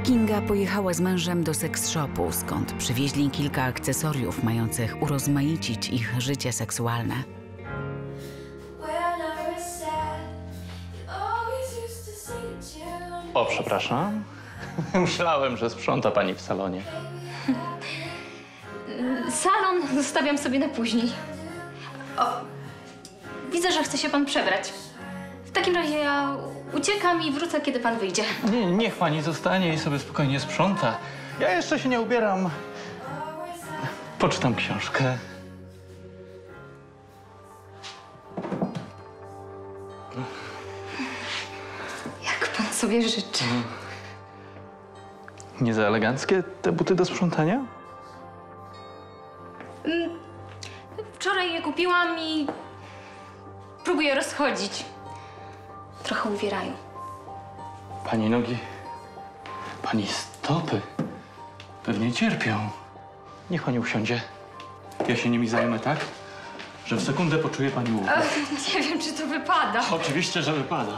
Kinga pojechała z mężem do seks shopu, skąd przywieźli kilka akcesoriów mających urozmaicić ich życie seksualne. O, przepraszam. Myślałem, że sprząta pani w salonie. Salon zostawiam sobie na później. O, widzę, że chce się pan przebrać. W takim razie ja uciekam i wrócę, kiedy pan wyjdzie. Nie, niech pani zostanie i sobie spokojnie sprząta. Ja jeszcze się nie ubieram. Poczytam książkę. Jak pan sobie życzy. Nie za eleganckie te buty do sprzątania? Wczoraj je kupiłam i próbuję rozchodzić. Trochę uwierają. Pani nogi, pani stopy pewnie cierpią. Niech pani usiądzie. Ja się nimi zajmę tak, że w sekundę poczuje pani łuk. Nie wiem, czy to wypada. Oczywiście, że wypada.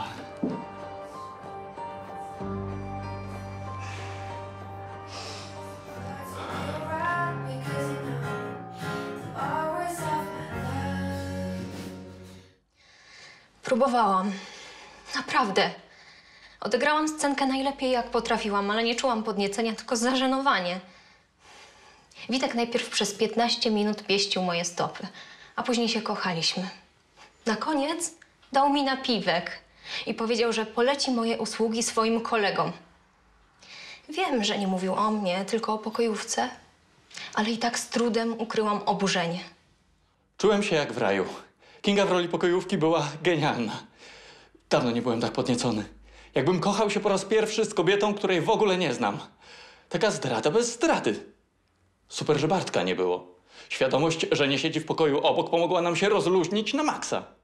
Próbowałam. Naprawdę. Odegrałam scenkę najlepiej, jak potrafiłam, ale nie czułam podniecenia, tylko zażenowanie. Witek najpierw przez 15 minut pieścił moje stopy, a później się kochaliśmy. Na koniec dał mi napiwek i powiedział, że poleci moje usługi swoim kolegom. Wiem, że nie mówił o mnie, tylko o pokojówce, ale i tak z trudem ukryłam oburzenie. Czułem się jak w raju. Kinga w roli pokojówki była genialna. Dawno nie byłem tak podniecony. Jakbym kochał się po raz pierwszy z kobietą, której w ogóle nie znam. Taka zdrada bez zdrady. Super, że Bartka nie było. Świadomość, że nie siedzi w pokoju obok, pomogła nam się rozluźnić na maksa.